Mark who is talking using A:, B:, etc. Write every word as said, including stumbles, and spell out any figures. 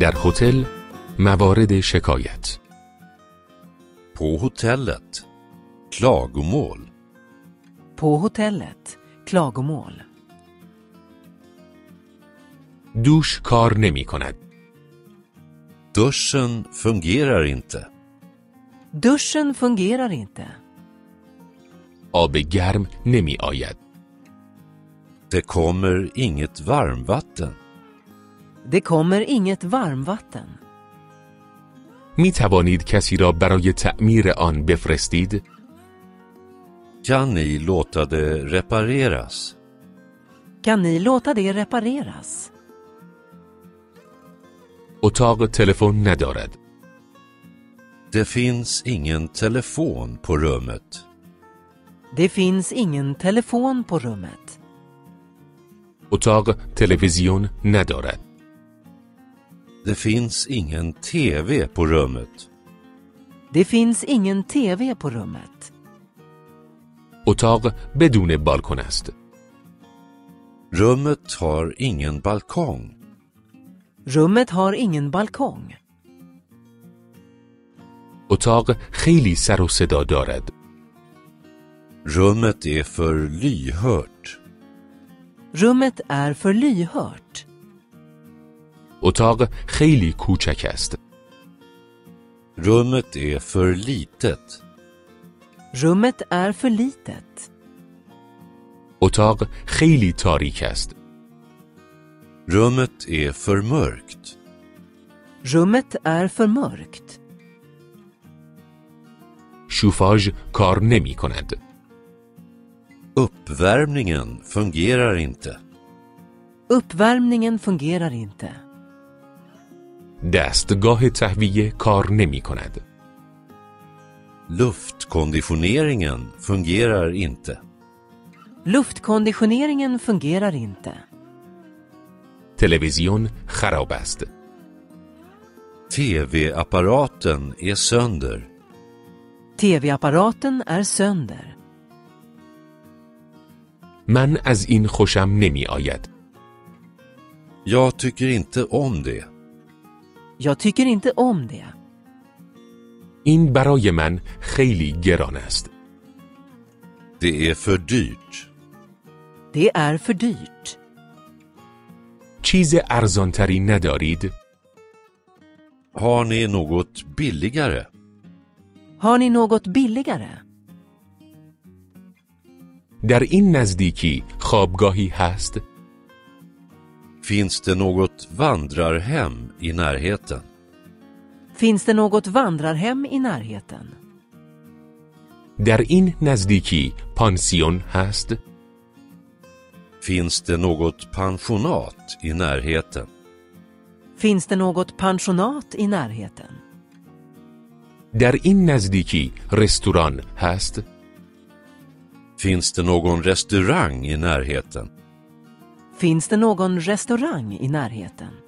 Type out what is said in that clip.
A: در هتل موارد شکایت.
B: På hotellet. Klagomål.
C: På hotellet. Klagomål.
A: دوش کار نمی کند.
B: Duschen fungerar inte.
C: Duschen fungerar inte.
A: آب گرم نمی آید.
B: Det kommer inget varmvatten.
C: Det kommer inget varmvatten.
A: می توانید کسی را برای تعمیر آن بفرستید؟
B: Kan ni låta det repareras?
C: Kan ni låta det repareras?
A: اتاق تلفن ندارد.
B: Det finns ingen telefon på rummet.
C: Det finns ingen telefon på rummet.
A: اتاق تلویزیون ندارد.
B: Det finns ingen tv på rummet.
C: Det finns ingen tv på rummet.
A: اتاق بدون بالکن است.
B: Rummet har ingen balkong.
C: Rummet har ingen balkong.
A: اتاق خیلی سر و صدا دارد.
B: Rummet är för lyhört.
C: Rummet är för lyhört.
A: اتاق خیلی کوچک است.
B: Rummet är för litet.
C: Rummet är för litet.
A: اتاق خیلی تاریک است.
B: Rummet är för mörkt.
C: Rummet är för mörkt.
A: شوفاژ کار نمی کند.
B: Uppvärmningen fungerar inte.
C: Uppvärmningen fungerar inte.
A: دستگاه تهویه کار نمی کند.
B: Luftkonditioneringen fungerar inte.
C: Luftkonditioneringen fungerar inte.
A: تلویزیون خراب است.
B: T V-apparaten är sönder.
C: T V-apparaten är sönder.
A: من از این خوشم نمی آید.
B: Jag tycker inte om det.
C: Jag tycker inte om det.
A: این برای من خیلی گران است.
B: Det är för dyrt.
C: Det är för dyrt.
A: چیز ارزانتری ندارید؟
B: Har ni något billigare?
C: Har ni något billigare?
A: در این نزدیکی خوابگاهی هست؟
B: Finns det något vandrarhem i närheten?
C: Finns det något vandrarhem i närheten?
A: در این نزدیکی پانسیون هست؟
B: Finns det något pensionat i närheten?
C: Finns det något pensionat i närheten?
A: در این نزدیکی رستوران هست؟
B: Finns det någon restaurang i närheten?
C: Finns det någon restaurang i närheten?